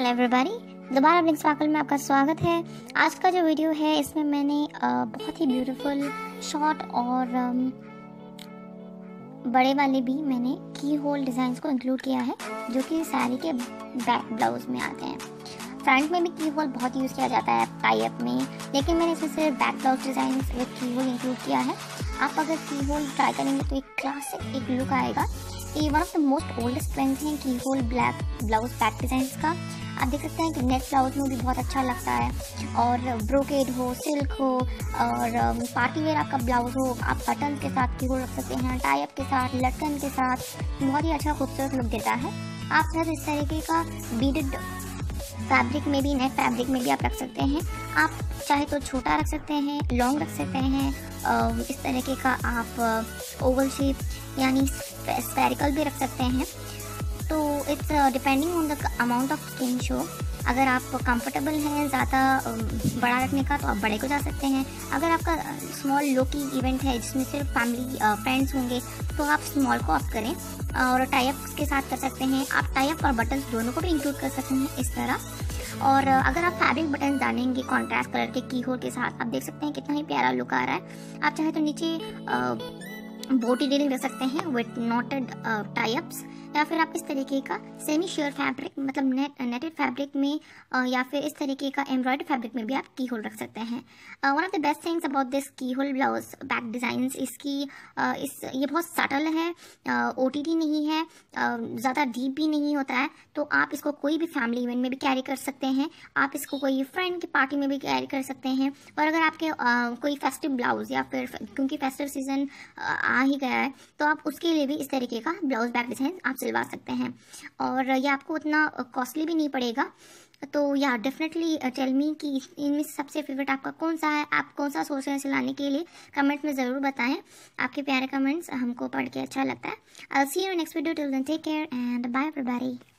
Hello everybody, दोबारा blink sparkle में आपका स्वागत है। आज का जो वीडियो है इसमें मैंने बहुत ही ब्यूटीफुल शॉर्ट और बड़े वाले भी मैंने की होल डिज़ाइंस को इंक्लूड किया है, जो कि साड़ी के बैक ब्लाउज में आते हैं। फ्रंट में भी की होल बहुत यूज़ किया जाता है टाई अप में, लेकिन मैंने इसमें सिर्फ back blouse design with keyhole include किया है। आप अगर की होल ट्राई करेंगे तो एक क्लासिक एक लुक आएगा। ये one of the most oldest trends हैं keyhole black blouse back design का। आप देख सकते हैं कि नेट ब्लाउज में भी बहुत अच्छा लगता है, और ब्रोकेड हो, सिल्क हो, और पार्टी वेयर आपका ब्लाउज हो, आप बटन के साथ की होल रख सकते हैं, टाई अप के साथ, लटकन के साथ, बहुत ही अच्छा खूबसूरत लुक देता है। आप सर इस तरीके का बीडेड फैब्रिक में भी, नेट फैब्रिक में भी आप रख सकते हैं। आप चाहे तो छोटा रख सकते हैं, लॉन्ग रख सकते हैं, इस तरीके का आप ओवल शेप यानी स्फेरिकल भी रख सकते हैं। तो it's depending on the amount of skin show. अगर आप कंफर्टेबल हैं ज़्यादा बड़ा रखने का तो आप बड़े को जा सकते हैं। अगर आपका स्मॉल लो की इवेंट है जिसमें सिर्फ फैमिली फ्रेंड्स होंगे तो आप स्मॉल को ऑफ करें, और टाई अप के साथ कर सकते हैं। आप टाई अप और बटन्स दोनों को भी इंक्लूड कर सकते हैं इस तरह। और अगर आप फैब्रिक बटन डालेंगे कॉन्ट्रास्ट कलर के की होल के साथ, आप देख सकते हैं कितना ही प्यारा लुक आ रहा है। आप चाहे तो नीचे बो डिटेलिंग रख सकते हैं विथ नॉटेड टाई अप्स, या फिर आप इस तरीके का सेमी श्योर फैब्रिक मतलब नेटेड फैब्रिक में या फिर इस तरीके का एम्ब्रॉयडरी फैब्रिक में भी आप की होल रख सकते हैं। One of the best things about this keyhole blouse back designs इसकी ये बहुत सटल है, OTT नहीं है, ज़्यादा डीप भी नहीं होता है। तो आप इसको कोई भी फैमिली इवेंट में भी कैरी कर सकते हैं, आप इसको कोई फ्रेंड की पार्टी में भी कैरी कर सकते हैं। और अगर आपके कोई फेस्टिव ब्लाउज या फिर क्योंकि फेस्टिव सीजन आ ही गया है तो आप उसके लिए भी इस तरीके का ब्लाउज बैक डिज़ाइन आप सिलवा सकते हैं, और ये आपको उतना कॉस्टली भी नहीं पड़ेगा। तो या डेफिनेटली टेल मी कि इनमें सबसे फेवरेट आपका कौन सा है, आप कौन सा सोच रहे हैं सिलाने के लिए, कमेंट में ज़रूर बताएं। आपके प्यारे कमेंट्स हमको पढ़ के अच्छा लगता है। I will see you in next video, till then take care and bye everybody.